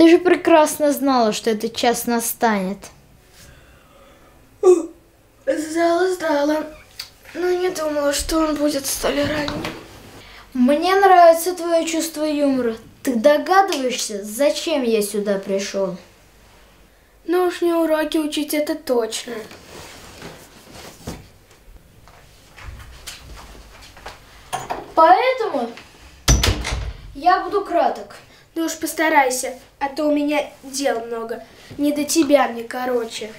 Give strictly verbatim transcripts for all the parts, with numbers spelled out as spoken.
Ты же прекрасно знала, что этот час настанет. Знала, знала. Но не думала, что он будет столь ранним. Мне нравится твое чувство юмора. Ты догадываешься, зачем я сюда пришел? Ну уж не уроки учить, это точно. Поэтому я буду краток. Ну уж постарайся, а то у меня дел много. Не до тебя мне, короче.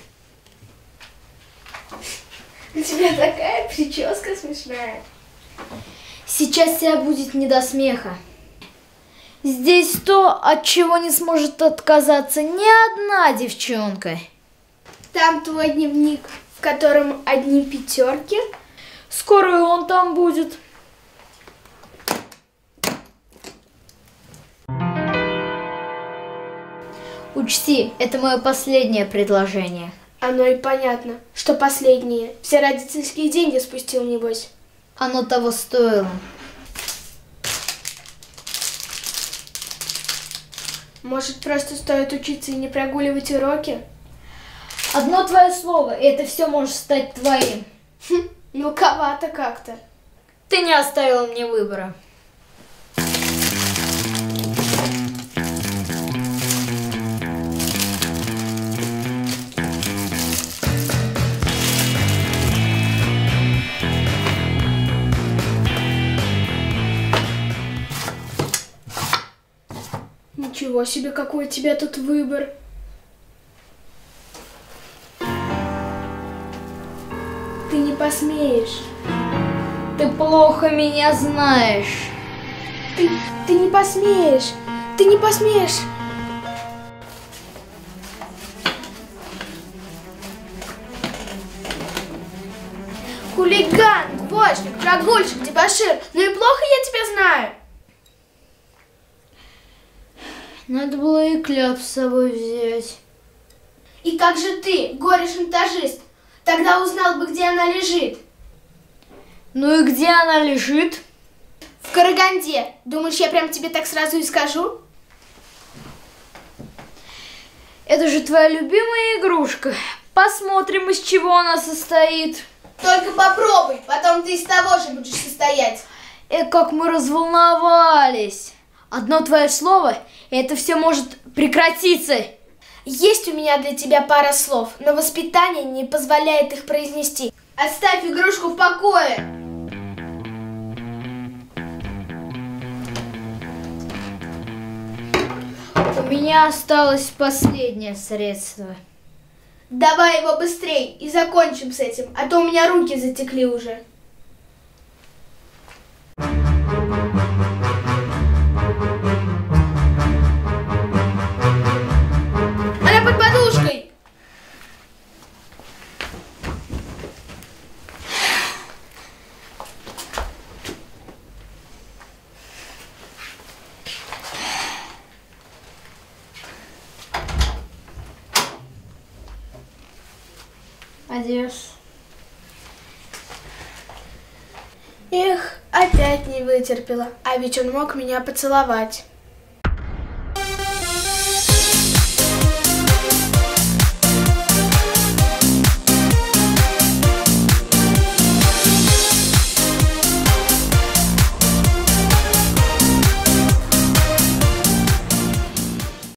У тебя такая прическа смешная. Сейчас тебя будет не до смеха. Здесь то, от чего не сможет отказаться ни одна девчонка. Там твой дневник, в котором одни пятерки. Скоро и он там будет. Учти, это мое последнее предложение. Оно и понятно, что последнее. Все родительские деньги спустил, небось. Оно того стоило. Может, просто стоит учиться и не прогуливать уроки? Одно твое слово, и это все может стать твоим. Хм, мелковато как-то. Ты не оставила мне выбора. Ничего себе, какой у тебя тут выбор. Ты не посмеешь. Ты плохо меня знаешь. Ты, ты не посмеешь. Ты не посмеешь. Хулиган, двоечник, прогульщик, дебошир. Ну и плохо я тебя знаю. Надо было и кляп с собой взять. И как же ты, горе-шантажист, тогда узнал бы, где она лежит? Ну и где она лежит? В Караганде. Думаешь, я прям тебе так сразу и скажу? Это же твоя любимая игрушка. Посмотрим, из чего она состоит. Только попробуй, потом ты из того же будешь состоять. Э, как мы разволновались. Одно твое слово, и это все может прекратиться. Есть у меня для тебя пара слов, но воспитание не позволяет их произнести. Оставь игрушку в покое. У меня осталось последнее средство. Давай его быстрей и закончим с этим, а то у меня руки затекли уже. Она под подушкой. Адьос. Эх, опять не вытерпела, а ведь он мог меня поцеловать.